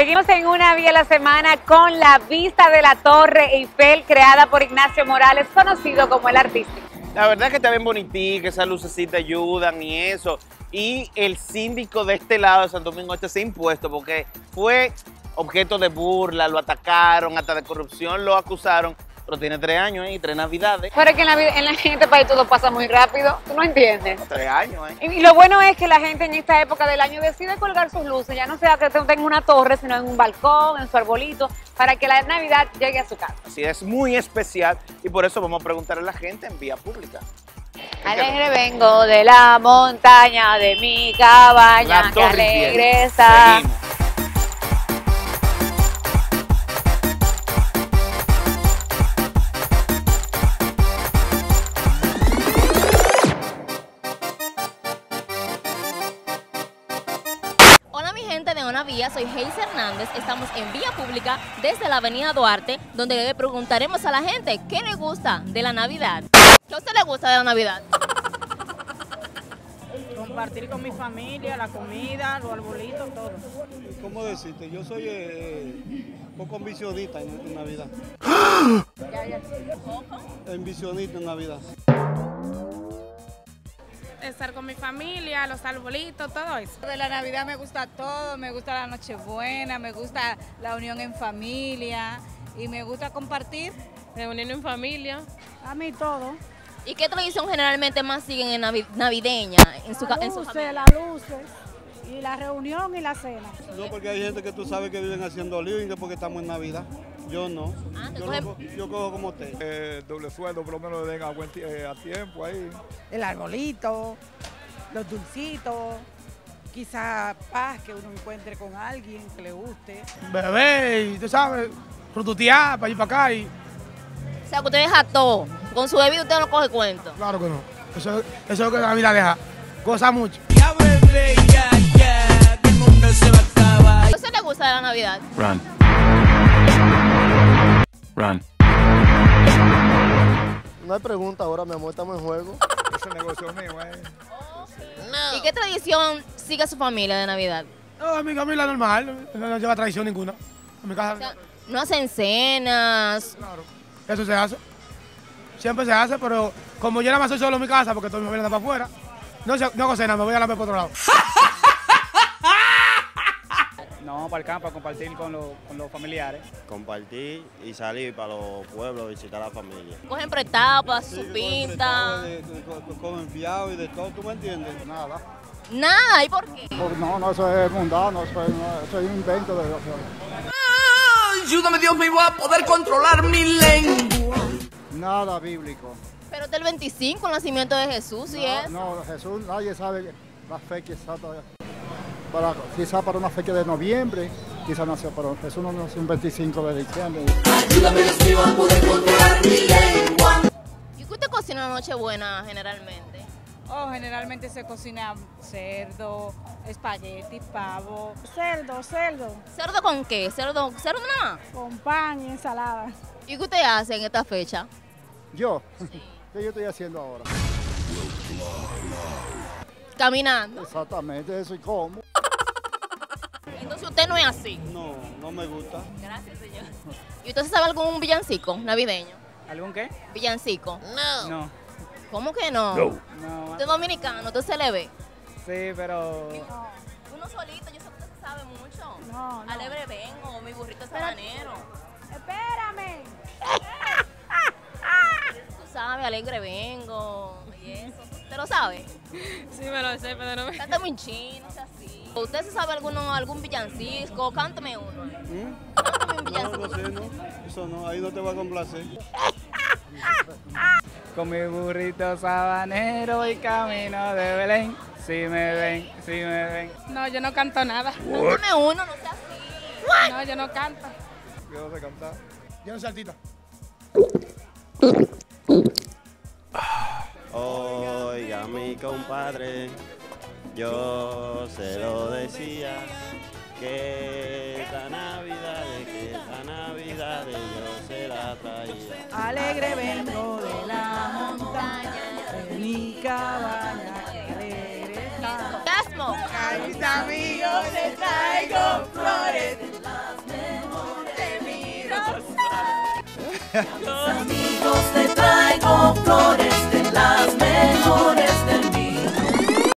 Seguimos en Una Vía a la Semana con la vista de la Torre Eiffel creada por Ignacio Morales, conocido como el artístico. La verdad es que está bien bonitita, que esas lucecitas ayudan y eso. Y el síndico de este lado de Santo Domingo Este se ha impuesto porque fue objeto de burla, lo atacaron, hasta de corrupción lo acusaron. Pero tiene 3 años y 3 navidades. Pero es que en este país todo pasa muy rápido, ¿tú no entiendes? 3 años, Y lo bueno es que la gente en esta época del año decide colgar sus luces, ya no sea que tenga una torre, sino en un balcón, en su arbolito, para que la Navidad llegue a su casa. Así es, muy especial y por eso vamos a preguntarle a la gente en vía pública. Alegre vengo de la montaña de mi cabaña, que alegre está. Seguimos. Hola mi gente de Una Vía, soy Heisy Hernández, estamos en vía pública desde la avenida Duarte, donde le preguntaremos a la gente qué le gusta de la Navidad. ¿Qué a usted le gusta de la Navidad? Compartir con mi familia, la comida, los arbolitos, todo. ¿Cómo decirte? Yo soy un poco ambicionista en Navidad. Ambicionista en Navidad. Estar con mi familia, los arbolitos, todo eso. De la Navidad me gusta todo, me gusta la Nochebuena, me gusta la unión en familia y me gusta compartir. Reunión en familia. A mí todo. ¿Y qué tradición generalmente más siguen en navideña en su familia? Las luces y la reunión y la cena. No, porque hay gente que tú sabes que viven haciendo lío y que porque estamos en Navidad. Yo no. Yo cojo como usted. Doble sueldo, por lo menos le den a tiempo ahí. El arbolito, los dulcitos, quizá paz que uno encuentre con alguien que le guste. Bebé, y tú sabes, frututear para ir para acá y... O sea, que usted deja todo, con su bebida usted no coge cuento. Claro que no, eso es lo que la vida deja, goza mucho. ¿Qué a usted le gusta de la Navidad? Run. Run. No hay pregunta ahora, mi amor, estamos en juego. Ese negocio mío, ¿Y qué tradición sigue su familia de Navidad? No, a mi familia normal, no lleva tradición ninguna. En mi casa, O sea, no hacen cenas. claro, eso se hace. Siempre se hace, pero como yo nada más soy solo en mi casa, porque toda mi familia anda para afuera, no hago cena, me voy a la ver por otro lado. No, para el campo, a compartir con los familiares. Compartir y salir para los pueblos, visitar a la familia. Cogen prestado para su pinta. Comen fiado y de todo, ¿tú me entiendes? Nada. Nada, ¿y por qué? No, eso es mundano, eso es un invento de Dios. Ayúdame Dios mío a poder controlar mi lengua. Nada bíblico. Pero del 25, el nacimiento de Jesús, ¿sí es? No, Jesús, nadie sabe la fecha exacta. Quizá para una fecha de noviembre, quizá nació, pero Jesús no nació un 25 de diciembre. Ayúdame Dios mío a poder controlar mi lengua. ¿Y qué usted cocina la Nochebuena generalmente? Generalmente se cocina cerdo, espagueti, pavo. Cerdo. ¿Cerdo con qué? ¿Cerdo nada más? Con pan y ensalada. ¿Y qué usted hace en esta fecha? Yo, ¿qué yo estoy haciendo ahora? Caminando. Exactamente, eso y cómo. Entonces usted no es así. No me gusta. Gracias, señor. ¿Y usted sabe algún villancico navideño? ¿Algún qué? ¿Villancico? No. ¿Cómo que no? No. Usted es dominicano, usted se le ve. Sí, pero... Uno solito, yo sé que usted sabe mucho. No. Alegre vengo, mi burrito sabanero. Espérame. Tú sabes, alegre vengo y eso. ¿Usted lo sabe? Sí, me lo sé, pero no me... Cántame un chino, así. ¿Usted se sabe algún villancico? Cántame uno. Cántame un villancico. No sé, no. Eso no, ahí no te va a complacer. Con mi burrito sabanero y camino de Belén. Si me ven. No, yo no canto nada. Cántame uno, no sea así. No, yo no canto. ¿Qué vas a cantar? Yo no saltita. Oiga, mi compadre, yo se lo decía, que la Navidad yo se la traía. Alegre vengo de la montaña, de mi cabaña, que alegre está. Gasmo. A mis amigos les traigo flores. Amigos detrás.